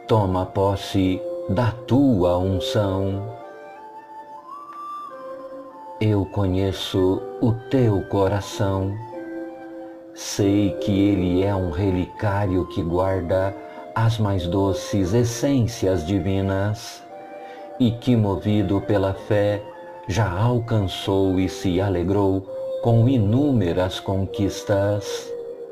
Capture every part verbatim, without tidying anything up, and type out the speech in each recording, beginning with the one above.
toma posse da tua unção. Eu conheço o teu coração, sei que ele é um relicário que guarda as mais doces essências divinas e que, movido pela fé, já alcançou e se alegrou com inúmeras conquistas.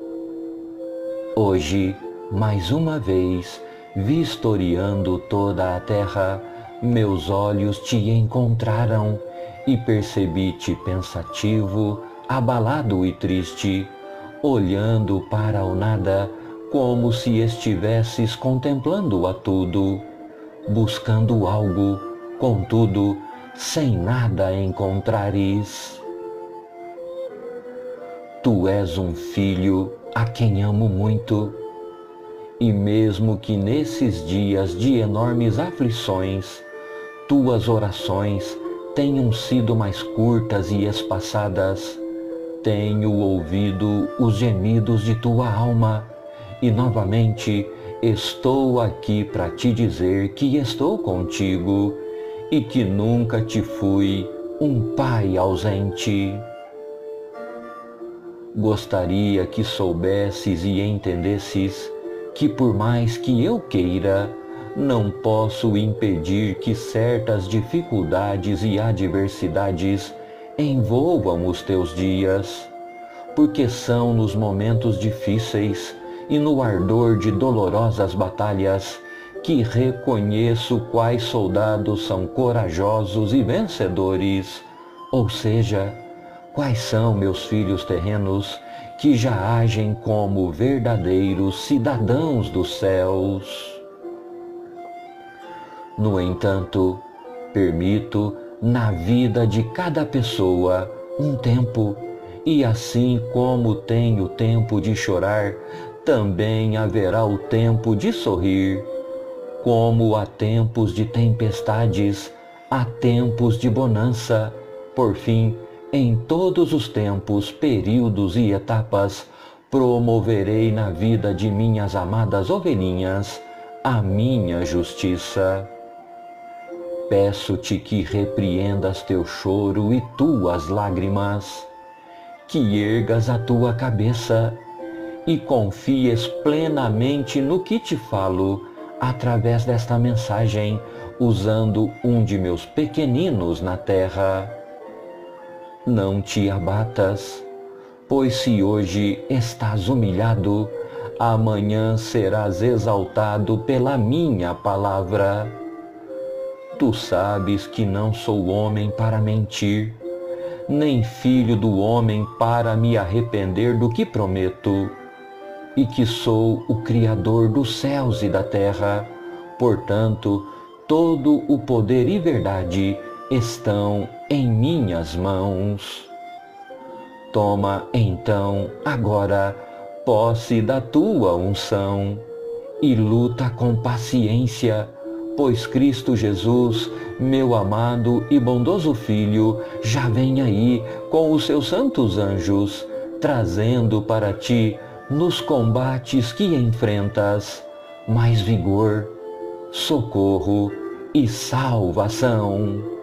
Hoje, mais uma vez, vistoriando toda a terra, meus olhos te encontraram e percebi-te pensativo, abalado e triste, olhando para o nada como se estivesses contemplando a tudo, buscando algo, contudo, sem nada encontrares. Tu és um filho a quem amo muito, e mesmo que nesses dias de enormes aflições, tuas orações tenham sido mais curtas e espaçadas, tenho ouvido os gemidos de tua alma e novamente estou aqui para te dizer que estou contigo e que nunca te fui um pai ausente. Gostaria que soubesses e entendesses que por mais que eu queira, não posso impedir que certas dificuldades e adversidades envolvam os teus dias, porque são nos momentos difíceis e no ardor de dolorosas batalhas que reconheço quais soldados são corajosos e vencedores, ou seja, quais são meus filhos terrenos que já agem como verdadeiros cidadãos dos céus. No entanto, permito na vida de cada pessoa um tempo, e assim como tem o tempo de chorar, também haverá o tempo de sorrir. Como há tempos de tempestades, há tempos de bonança. Por fim, em todos os tempos, períodos e etapas, promoverei na vida de minhas amadas ovelhinhas a minha justiça. Peço-te que repreendas teu choro e tuas lágrimas, que ergas a tua cabeça e confies plenamente no que te falo através desta mensagem, usando um de meus pequeninos na terra. Não te abatas, pois se hoje estás humilhado, amanhã serás exaltado pela minha palavra. Tu sabes que não sou homem para mentir, nem filho do homem para me arrepender do que prometo, e que sou o Criador dos céus e da terra. Portanto, todo o poder e verdade estão em minhas mãos. Toma então, agora, posse da tua unção e luta com paciência, pois Cristo Jesus, meu amado e bondoso Filho, já vem aí com os seus santos anjos, trazendo para ti, nos combates que enfrentas, mais vigor, socorro e salvação.